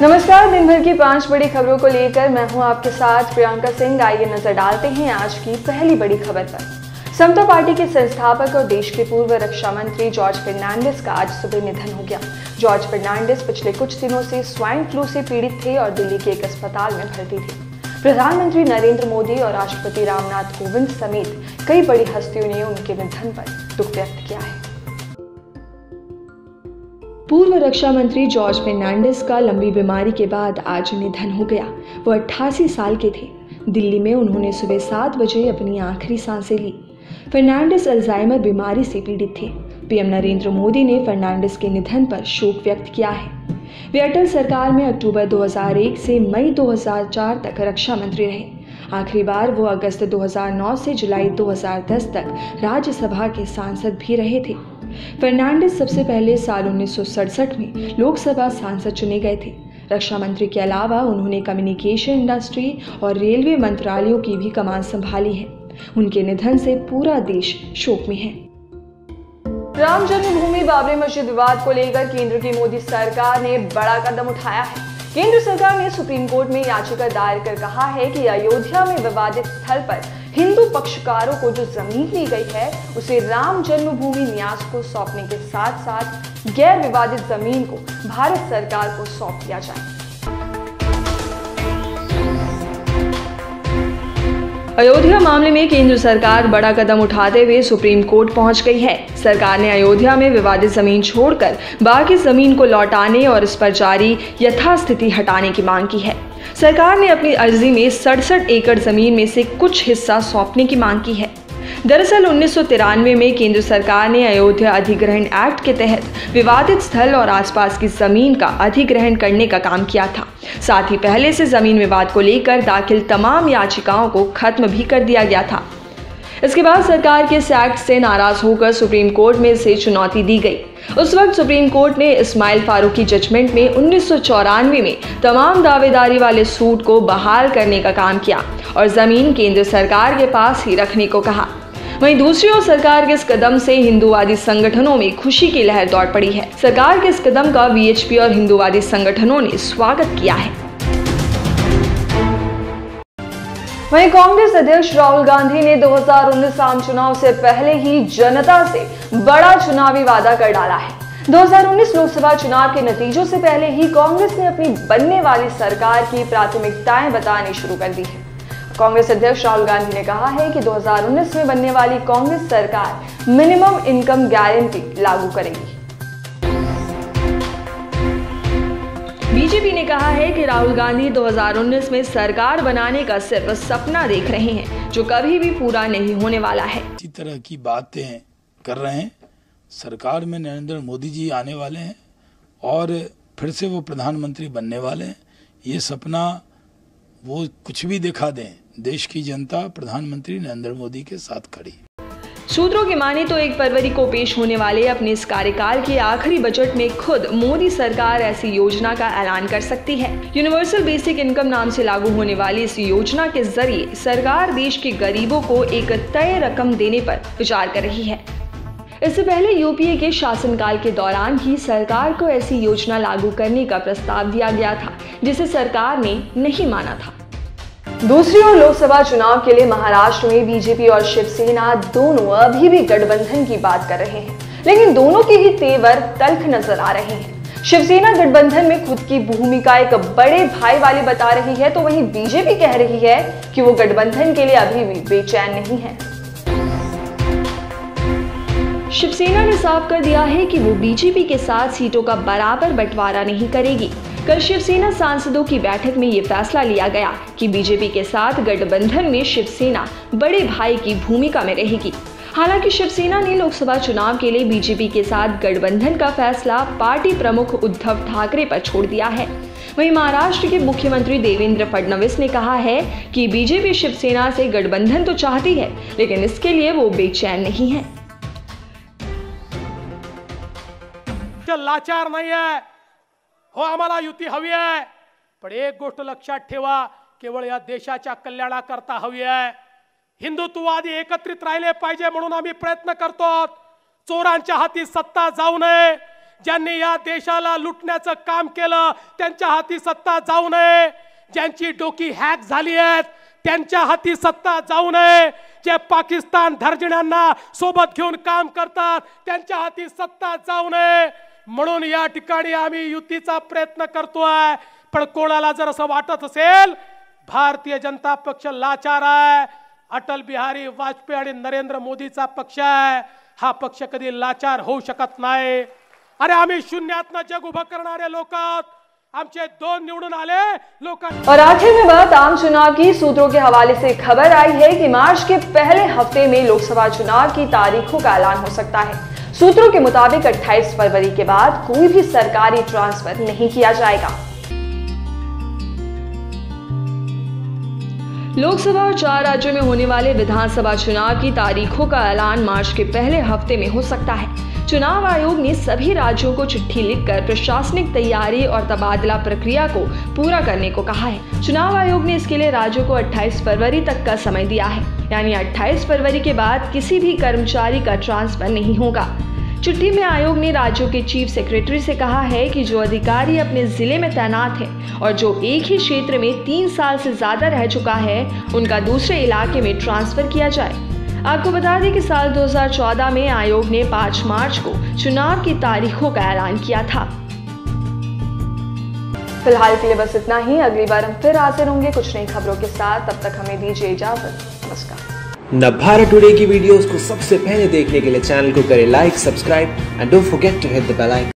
नमस्कार, दिन भर की 5 बड़ी खबरों को लेकर मैं हूं आपके साथ प्रियंका सिंह। आइए नजर डालते हैं आज की पहली बड़ी खबर पर। समता पार्टी के संस्थापक और देश के पूर्व रक्षा मंत्री जॉर्ज फर्नांडिस का आज सुबह निधन हो गया। जॉर्ज फर्नांडिस पिछले कुछ दिनों से स्वाइन फ्लू से पीड़ित थे और दिल्ली के एक अस्पताल में भर्ती थे। प्रधानमंत्री नरेंद्र मोदी और राष्ट्रपति रामनाथ कोविंद समेत कई बड़ी हस्तियों ने उनके निधन पर दुख व्यक्त किया है। पूर्व रक्षा मंत्री जॉर्ज फर्नांडिस का लंबी बीमारी के बाद आज निधन हो गया। वो 88 साल के थे। दिल्ली में उन्होंने सुबह 7 बजे अपनी आखिरी सांसें ली। फर्नांडिस अल्जाइमर बीमारी से पीड़ित थे। पीएम नरेंद्र मोदी ने फर्नांडिस के निधन पर शोक व्यक्त किया है। वे अटल सरकार में अक्टूबर 2001 से मई 2004 तक रक्षा मंत्री रहे। आखिरी बार वो अगस्त 2009 से जुलाई 2010 तक राज्यसभा के सांसद भी रहे थे। फर्नांडिस सबसे पहले साल 1967 में लोकसभा सांसद चुने गए थे। रक्षा मंत्री के अलावा उन्होंने कम्युनिकेशन इंडस्ट्री और रेलवे मंत्रालयों की भी कमान संभाली है। उनके निधन से पूरा देश शोक में है। राम जन्मभूमि बाबरी मस्जिद विवाद को लेकर केंद्र की मोदी सरकार ने बड़ा कदम उठाया है। केंद्र सरकार ने सुप्रीम कोर्ट में याचिका दायर कर कहा है कि अयोध्या में विवादित स्थल पर हिंदू पक्षकारों को जो जमीन दी गई है उसे राम जन्मभूमि न्यास को सौंपने के साथ साथ गैर विवादित जमीन को भारत सरकार को सौंप दिया जाए। अयोध्या मामले में केंद्र सरकार बड़ा कदम उठाते हुए सुप्रीम कोर्ट पहुंच गई है। सरकार ने अयोध्या में विवादित जमीन छोड़कर बाकी जमीन को लौटाने और इस पर जारी यथास्थिति हटाने की मांग की है। सरकार ने अपनी अर्जी में 67 एकड़ जमीन में से कुछ हिस्सा सौंपने की मांग की है। दरअसल 1993 में केंद्र सरकार ने अयोध्या अधिग्रहण एक्ट के तहत विवादित स्थल और आसपास की जमीन का अधिग्रहण करने का काम किया था। साथ ही पहले से जमीन विवाद को लेकर दाखिल तमाम याचिकाओं को खत्म भी कर दिया गया था। इसके बाद सरकार के इस एक्ट से नाराज होकर सुप्रीम कोर्ट में इसे चुनौती दी गई। उस वक्त सुप्रीम कोर्ट ने इस्माइल फारूकी जजमेंट में 1994 में तमाम दावेदारी वाले सूट को बहाल करने का काम किया और जमीन केंद्र सरकार के पास ही रखने को कहा। वहीं दूसरी ओर सरकार के इस कदम से हिंदूवादी संगठनों में खुशी की लहर दौड़ पड़ी है। सरकार के इस कदम का वीएचपी और हिंदूवादी संगठनों ने स्वागत किया है। वहीं कांग्रेस अध्यक्ष राहुल गांधी ने 2019 आम चुनाव से पहले ही जनता से बड़ा चुनावी वादा कर डाला है। 2019 लोकसभा चुनाव के नतीजों से पहले ही कांग्रेस ने अपनी बनने वाली सरकार की प्राथमिकताएं बतानी शुरू कर दी है। कांग्रेस अध्यक्ष राहुल गांधी ने कहा है कि 2019 में बनने वाली कांग्रेस सरकार मिनिमम इनकम गारंटी लागू करेगी। बीजेपी ने कहा है कि राहुल गांधी 2019 में सरकार बनाने का सिर्फ सपना देख रहे हैं जो कभी भी पूरा नहीं होने वाला है। इसी तरह की बातें कर रहे हैं। सरकार में नरेंद्र मोदी जी आने वाले हैं और फिर से वो प्रधानमंत्री बनने वाले हैं। ये सपना वो कुछ भी दिखा दें, देश की जनता प्रधानमंत्री नरेंद्र मोदी के साथ खड़ी। सूत्रों की माने तो 1 फरवरी को पेश होने वाले अपने इस कार्यकाल के आखिरी बजट में खुद मोदी सरकार ऐसी योजना का ऐलान कर सकती है। यूनिवर्सल बेसिक इनकम नाम से लागू होने वाली इस योजना के जरिए सरकार देश के गरीबों को एक तय रकम देने पर विचार कर रही है। इससे पहले यूपीए के शासनकाल के दौरान ही सरकार को ऐसी योजना लागू करने का प्रस्ताव दिया गया था, जिसे सरकार ने नहीं माना था। दूसरी ओर लोकसभा चुनाव के लिए महाराष्ट्र में बीजेपी और शिवसेना दोनों अभी भी गठबंधन की बात कर रहे हैं, लेकिन दोनों के ही तेवर तल्ख नजर आ रहे हैं। शिवसेना गठबंधन में खुद की भूमिका एक बड़े भाई वाली बता रही है, तो वहीं बीजेपी कह रही है कि वो गठबंधन के लिए अभी भी बेचैन नहीं है। शिवसेना ने साफ कर दिया है कि वो बीजेपी के साथ सीटों का बराबर बंटवारा नहीं करेगी। कल शिवसेना सांसदों की बैठक में ये फैसला लिया गया कि बीजेपी के साथ गठबंधन में शिवसेना बड़े भाई की भूमिका में रहेगी। हालांकि शिवसेना ने लोकसभा चुनाव के लिए बीजेपी के साथ गठबंधन का फैसला पार्टी प्रमुख उद्धव ठाकरे पर छोड़ दिया है। वहीं महाराष्ट्र के मुख्यमंत्री देवेंद्र फडणवीस ने कहा है कि बीजेपी शिवसेना से गठबंधन तो चाहती है, लेकिन इसके लिए वो बेचैन नहीं है। लाचार नाही आहे हो, आम्हाला युती हवी आहे, पण एक गोष्ट लक्षात ठेवा, केवळ या देशाच्या कल्याणाकरता हवी आहे। हिंदुत्ववादी एकत्रित राहिले पाहिजे म्हणून आम्ही प्रयत्न करतो। चोरांच्या हाती सत्ता जाऊ नये, ज्यांनी या देशाला लुटण्याचं काम केलं त्यांच्या हाती सत्ता जाऊ नये, ज्यांची डोकी हॅक झाली आहेत त्यांच्या हाती सत्ता जाऊ नये, जे पाकिस्तान धर्जिण्यांना सोबत घेऊन काम करतात त्यांच्या हाती सत्ता जाऊ नये, म्हणून या ठिकाणी आम्ही युतीचा प्रयत्न करतोय। पण कोणाला जर असं वाटत असेल भारतीय जनता पक्ष लाचार आहे, अटल बिहारी वाजपेयी आणि नरेंद्र मोदीचा पक्ष आहे, हा पक्ष कधी लाचार होऊ शकत नाही। अरे आम्ही शून्यातनं जग उभं करणारे लोक, आमचे 2 निवडून आले लोक। और आखिर में बात आम चुनाव की, सूत्रों के हवाले से खबर आई है कि मार्च के पहले हफ्ते में लोकसभा चुनाव की तारीखों का ऐलान हो सकता है। सूत्रों के मुताबिक 28 फरवरी के बाद कोई भी सरकारी ट्रांसफर नहीं किया जाएगा। लोकसभा और 4 राज्यों में होने वाले विधानसभा चुनाव की तारीखों का ऐलान मार्च के पहले हफ्ते में हो सकता है। चुनाव आयोग ने सभी राज्यों को चिट्ठी लिखकर प्रशासनिक तैयारी और तबादला प्रक्रिया को पूरा करने को कहा है। चुनाव आयोग ने इसके लिए राज्यों को 28 फरवरी तक का समय दिया है, यानी 28 फरवरी के बाद किसी भी कर्मचारी का ट्रांसफर नहीं होगा। चिट्ठी में आयोग ने राज्यों के चीफ सेक्रेटरी से कहा है कि जो अधिकारी अपने जिले में तैनात हैं और जो एक ही क्षेत्र में 3 साल से ज्यादा रह चुका है उनका दूसरे इलाके में ट्रांसफर किया जाए। आपको बता दें कि साल 2014 में आयोग ने 5 मार्च को चुनाव की तारीखों का ऐलान किया था। फिलहाल के लिए बस इतना ही। अगली बार हम फिर हाजिर होंगे कुछ नई खबरों के साथ। तब तक हमें दीजिए इजाजत। नमस्कार। नवभारत टुडे की वीडियोस को सबसे पहले देखने के लिए चैनल को करें like, subscribe and don't forget to hit the bell icon.